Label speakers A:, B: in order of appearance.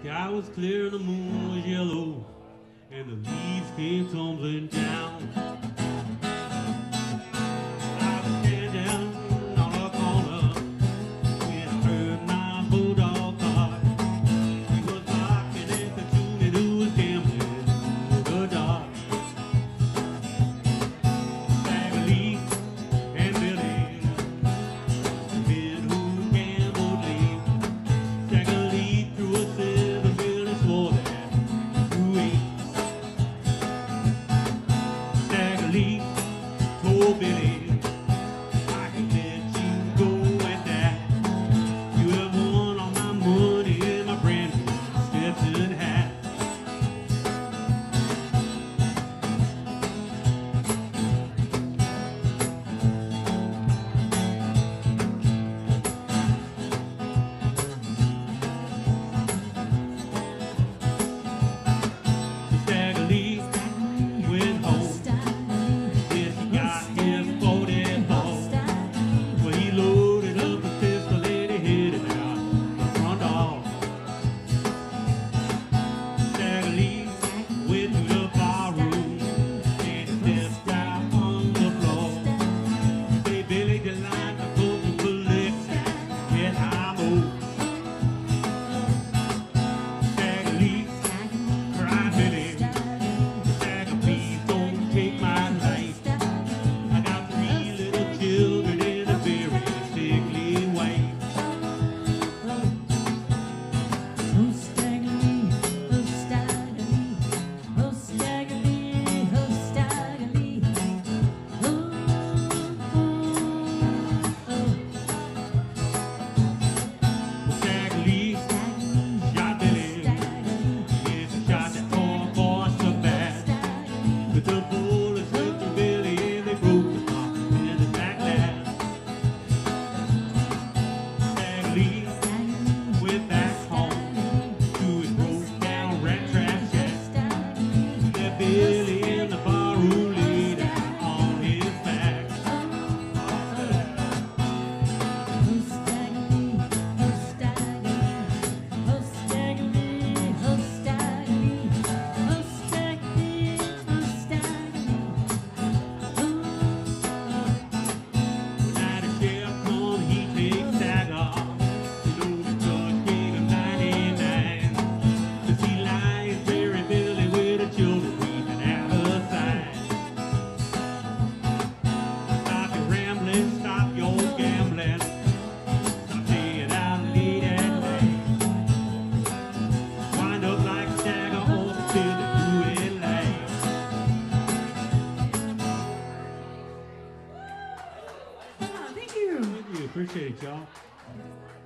A: Sky was clear and the moon was yellow, and the leaves came tumbling down. I was standing on a corner when I heard my bulldog bark. He was barking at the tune who was gambling in the dark. Stagger Lee and Billy, the men who gambled late. Stagger Lee threw a $7 billion swore that who ate. Stagger Lee told Billy, I can let you go at that. You have won all my money and my brand new Stetson hat. Stagger Lee went home. Yes, he got his 44. Well, he loaded up a pistol and he headed out the front door. Stagger Lee went to the bar room and he stepped out on the floor. Say, Billy, the line to go to collection. Yes, I'm old. Stagger Lee cried, Billy, Stagger, please don't take my life. I got 3 little children and a very sickly wife.
B: Oh, Stagger Lee, oh, Stagger Lee, oh, Stagger Lee, oh, Stagger Lee, oh,
A: Stagger Lee shot Billy. Yes, he shot that poor boy so bad. But the bullets went through Billy and they broke the top in the back lab. Stagger Lee went back home to his broke down rat trap shack. Left Billy in the bar room laid out on his back.
B: oh, Stagger Lee, oh, Stagger Lee, oh, Stagger Lee, oh, Stagger Lee, oh, Stagger Lee, oh, Stagger Lee,
A: When night the sheriff come, he takes Stagger. You know the judge gave him 99. To see lions bury Billy with the children weeping at her side. Stop your rambling, stop your gambling. Stop staying out late at night. Wind up like Stagger on the till they do it light.
B: Thank you.
A: Thank you, appreciate it, y'all.